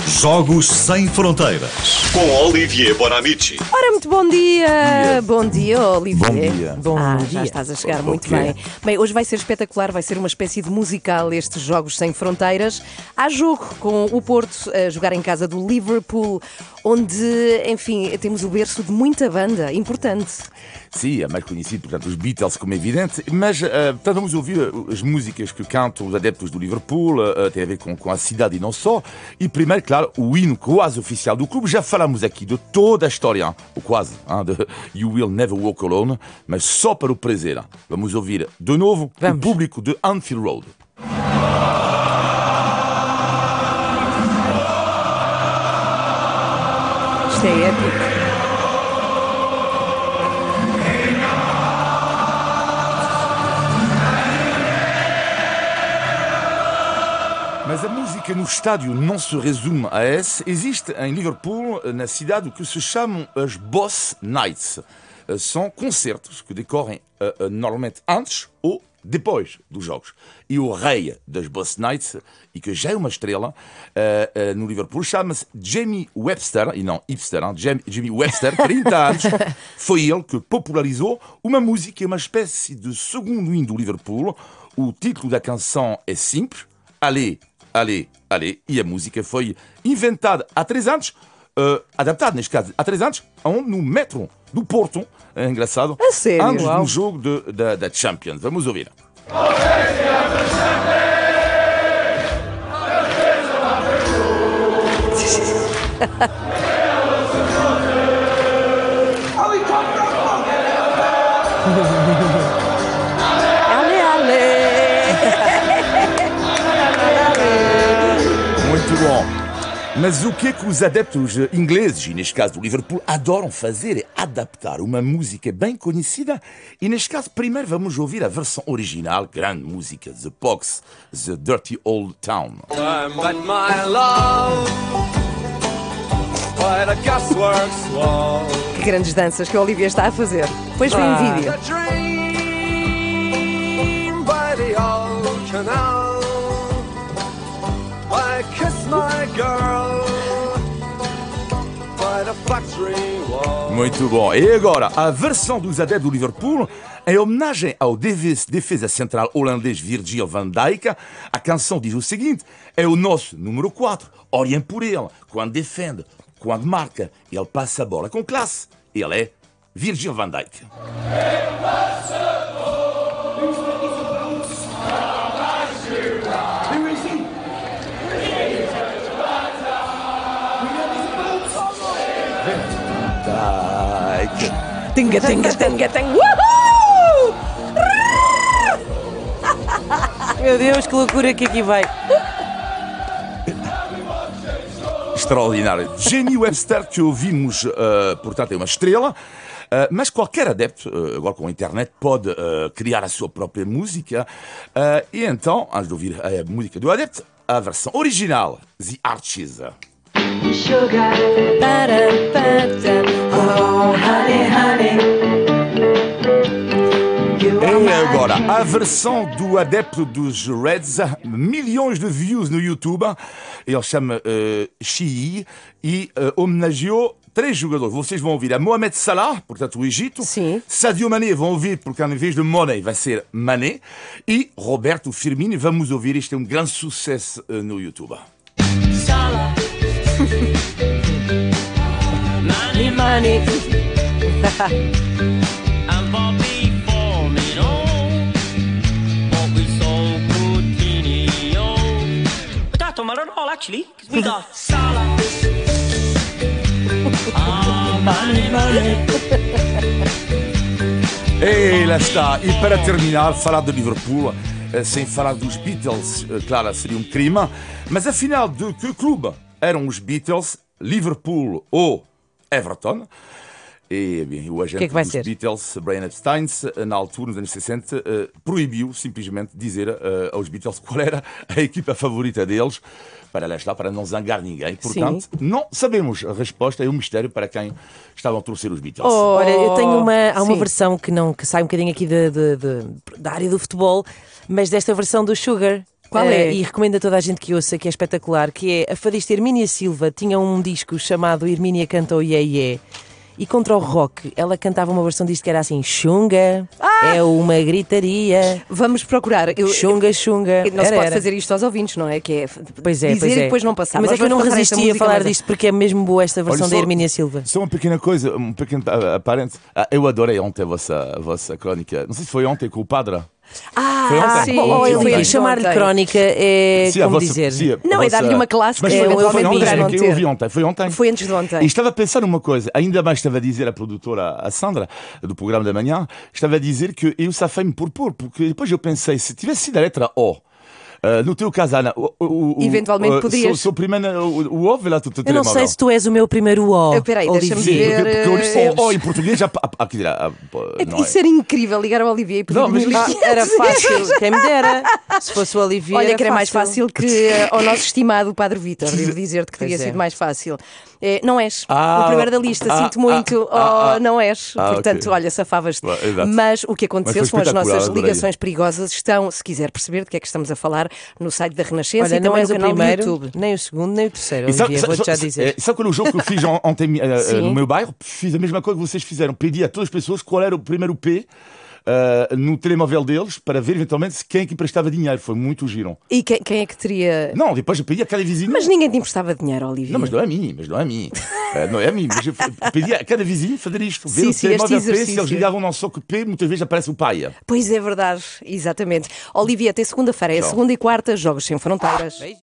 Jogos Sem Fronteiras, com Olivier Bonamici. Ora, muito bom dia! Bom dia, Olivier. Bom dia. Já estás a chegar muito bem. Bem, hoje vai ser espetacular, vai ser uma espécie de musical estes Jogos Sem Fronteiras. Há jogo com o Porto a jogar em casa do Liverpool, onde, enfim, temos o berço de muita banda importante. Sim, é mais conhecido, portanto, os Beatles, como é evidente, mas portanto, vamos ouvir as músicas que cantam os adeptos do Liverpool, tem a ver com a cidade e não só. E primeiro, claro, o hino quase oficial do clube. Já falamos aqui de toda a história, ou quase, de You Will Never Walk Alone, mas só para o prazer. Vamos ouvir de novo o público de Anfield Road. Isto é épico. Mas a música no estádio não se resume a essa. Existe em Liverpool, na cidade, o que se chamam as Boss Nights. São concertos que decorrem normalmente antes ou depois dos jogos. E o rei das Boss Nights, e que já é uma estrela no Liverpool, chama-se Jamie Webster, e não hipster, Jamie Webster, 30 anos. Foi ele que popularizou uma música, uma espécie de segundo hino do Liverpool. O título da canção é simples, Allez, allez, allez, e a música foi inventada há 3 anos, adaptada neste caso há 3 anos, no metro do Porto, é engraçado, a sério? antes do jogo da Champions. Vamos ouvir. Muito bom. Mas o que é que os adeptos ingleses, e neste caso do Liverpool, adoram fazer é adaptar uma música bem conhecida. E neste caso, primeiro vamos ouvir a versão original, grande música, The Pogues, The Dirty Old Town. Que grandes danças que o Olivier está a fazer. Depois vem em vídeo. Muito bom. E agora, a versão dos adeptos do Liverpool, em homenagem ao defesa central holandês Virgil van Dijk, a canção diz o seguinte: é o nosso número 4, olhem por ele, quando defende, quando marca, ele passa a bola com classe. Ele é Virgil van Dijk. Tinga, tinga, tinga, tinga. Uhul! Meu Deus, que loucura que aqui vai. Extraordinário. Jamie Webster, que ouvimos, portanto, é uma estrela, mas qualquer adepto, agora com a internet, pode criar a sua própria música. E então, antes de ouvir a música do adepto, a versão original, The Archies. Sugar, oh honey, honey. E agora, a versão do adepto dos Reds, milhões de views no YouTube. Ele chama Shii e homenageou 3 jogadores. Vocês vão ouvir a Mohamed Salah, portanto o Egito. Sim. Sadio Mané vão ouvir, porque em vez de Money vai ser Mané. E Roberto Firmino, vamos ouvir. Este é um grande sucesso no YouTube. Salah. Money, money. And Bobby Firmino, what we saw Coutinho. But that don't matter at all, actually, because we got Salah. Money, money. E lá está. E para terminar, falar do Liverpool, sem falar dos Beatles, claro, seria um crime. Mas afinal, de que clube eram os Beatles, Liverpool ou Everton? E bem, o agente dos Beatles, Brian Epstein, na altura, nos anos 60, proibiu simplesmente dizer aos Beatles qual era a equipa favorita deles, para lá estar, para não zangar ninguém. Portanto, sim, não sabemos a resposta, é um mistério para quem estavam a torcer os Beatles. Olha, eu tenho há uma versão que sai um bocadinho aqui da área do futebol, mas desta versão do Sugar. Qual é? E recomendo a toda a gente que ouça, que é espetacular, que é a fadista Hermínia Silva. Tinha um disco chamado Hermínia Canta o Iê Iê. E contra o rock, ela cantava uma versão disto que era assim: Xunga, é uma gritaria. Vamos procurar. Xunga, xunga. Não se pode fazer isto aos ouvintes, não é? Que é Pois é, dizer pois é. e depois não passar. Mas é que eu não vamos passar esta resisti a música, falar mas- disto porque é mesmo boa esta versão Olha, da só- Hermínia Silva. Só uma pequena coisa, um pequeno parente. Eu adorei ontem a vossa crónica. Não sei se foi ontem com o padre. Foi ontem. sim. Bom, Foi Olivia, ontem. chamar-lhe crónica é Sim, a como vossa- dizer. sim, a Não, é vossa- dar-lhe uma classe Mas que foi, eventualmente foi poderá ontem, não que eu ter. ouvi ontem. Foi ontem. Foi antes de ontem. E estava a pensar numa coisa, ainda mais estava a dizer a produtora, a Sandra, do programa da manhã, estava a dizer que eu safei-me por pôr, porque depois eu pensei, se tivesse sido a letra O, no teu caso, Ana, Eventualmente poderias. Sou primeiro, o O, vê lá tu Eu não sei se tu és o meu primeiro O. Espera aí, deixa-me Olivier. ver. Porque eu disse O em português, já. Aqui dirá. Não é. Isso era incrível, ligar ao Olivier e pedir Não, mas 1500 Era fácil, quem me dera. Se fosse o Olivier. Olha que era mais fácil que ao nosso estimado Padre Vítor. Devo dizer-te que Pois teria é. sido mais fácil. Não és Ah, o primeiro da lista, ah, sinto muito. Não és. Portanto, ok. olha, safavas-te. Exato. Mas o que aconteceu Mas foi são as nossas espetacular, adorei. ligações perigosas. Estão, se quiser perceber de que é que estamos a falar, no site da Renascença Olha, e não também és no o canal primeiro, do YouTube. nem o segundo, nem o terceiro, E sabe- Olivier, vou-te já sabe- dizer. Sabe qual é o jogo que eu fiz ontem Sim. no meu bairro? Fiz a mesma coisa que vocês fizeram. Pedi a todas as pessoas qual era o primeiro P no telemóvel deles para ver eventualmente quem é que emprestava dinheiro. Foi muito giro. E quem é que teria. Não, depois eu pedi a cada vizinho. Mas ninguém te emprestava dinheiro, Olivier. Não, mas não é a mim, não é a mim, mas eu pedi a cada vizinho fazer isto. Ver Sim, o sim, telemóvel este P, se exercício. eles ligavam não só que P, muitas vezes aparece o pai. Pois é verdade, exatamente. Olivia, até segunda-feira. É Tchau. segunda e quarta, Jogos Sem Fronteiras.